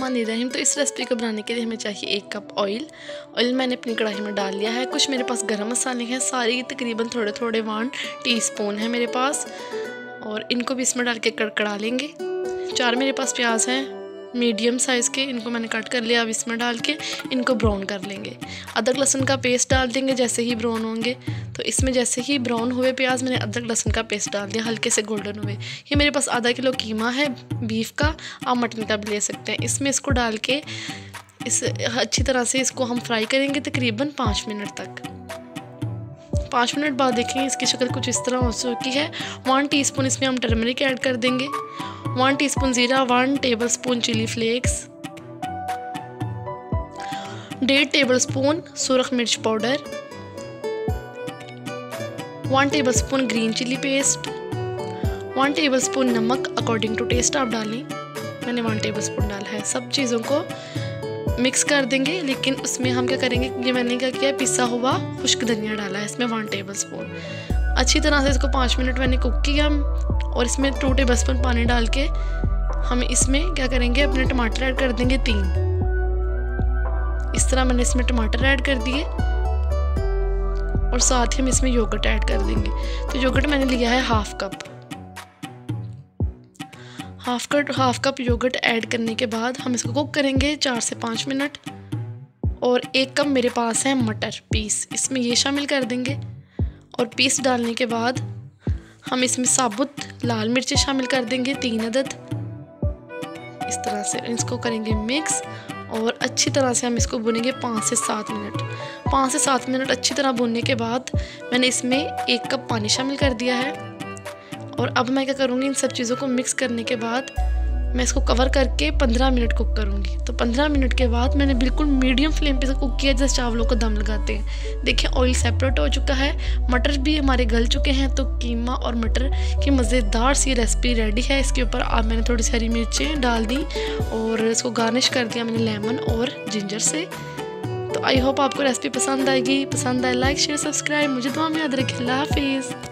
बिस्मिल्लाहिर्रहमानिर्रहीम। तो इस रेसिपी को बनाने के लिए हमें चाहिए 1 कप ऑयल मैंने अपनी कढ़ाई में डाल लिया है। कुछ मेरे पास गरम मसाले हैं, सारी तकरीबन थोड़े थोड़े 1 टीस्पून है मेरे पास, और इनको भी इसमें डाल के कड़कड़ा लेंगे। 4 मेरे पास प्याज हैं मीडियम साइज़ के, इनको मैंने कट कर लिया। अब इसमें डाल के इनको ब्राउन कर लेंगे। अदरक लहसुन का पेस्ट डाल देंगे जैसे ही ब्राउन होंगे। तो इसमें जैसे ही ब्राउन हुए प्याज, मैंने अदरक लहसुन का पेस्ट डाल दिया, हल्के से गोल्डन हुए। ये मेरे पास आधा किलो कीमा है बीफ का, आप मटन का भी ले सकते हैं। इसमें इसको डाल के अच्छी तरह से इसको हम फ्राई करेंगे तकरीबन 5 मिनट तक। 5 मिनट बाद देखेंगे इसकी शक्ल कुछ इस तरह हो चुकी है। 1 टीस्पून इसमें हम टर्मरिक ऐड कर देंगे, 1 टीस्पून ज़ीरा, 1 टेबलस्पून चिली फ्लेक्स, 1.5 टेबलस्पून सुरख मिर्च powder, 1 tablespoon green chili paste, 1 tablespoon नमक अकॉर्डिंग टू टेस्ट आप डालें, मैंने 1 टेबलस्पून डाला है। सब चीज़ों को मिक्स कर देंगे, लेकिन उसमें हम क्या करेंगे, ये मैंने क्या किया, पिसा हुआ खुश्क धनिया डाला है इसमें 1 टेबलस्पून। अच्छी तरह से इसको 5 मिनट मैंने कुक किया, और इसमें 2 टेबलस्पून पानी डाल के हम इसमें क्या करेंगे, अपने टमाटर ऐड कर देंगे 3। इस तरह मैंने इसमें टमाटर ऐड कर दिए, और साथ ही हम इसमें योगर्ट ऐड कर देंगे। तो योगर्ट मैंने लिया है हाफ कप योगर्ट ऐड करने के बाद हम इसको कुक करेंगे 4 से 5 मिनट। और 1 कप मेरे पास है मटर पीस, इसमें ये शामिल कर देंगे। और पीस डालने के बाद हम इसमें साबुत लाल मिर्चें शामिल कर देंगे 3 अदद। इस तरह से इसको करेंगे मिक्स, और अच्छी तरह से हम इसको भुनेंगे 5 से 7 मिनट। 5 से 7 मिनट अच्छी तरह भुनने के बाद मैंने इसमें 1 कप पानी शामिल कर दिया है। और अब मैं क्या करूँगी, इन सब चीज़ों को मिक्स करने के बाद मैं इसको कवर करके 15 मिनट कुक करूँगी। तो 15 मिनट के बाद मैंने बिल्कुल मीडियम फ्लेम पे से कुक किया, जैसे चावलों को दम लगाते हैं। देखिए ऑयल सेपरेट हो चुका है, मटर भी हमारे गल चुके हैं। तो कीमा और मटर की मज़ेदार सी रेसिपी रेडी है। इसके ऊपर अब मैंने थोड़ी सी हरी मिर्चें डाल दी, और इसको गार्निश कर दिया मैंने लेमन और जिंजर से। तो आई होप आपको रेसिपी पसंद आएगी। पसंद आए लाइक शेयर सब्सक्राइब, मुझे दुआ में याद रखें। अल्लाह हाफिज़।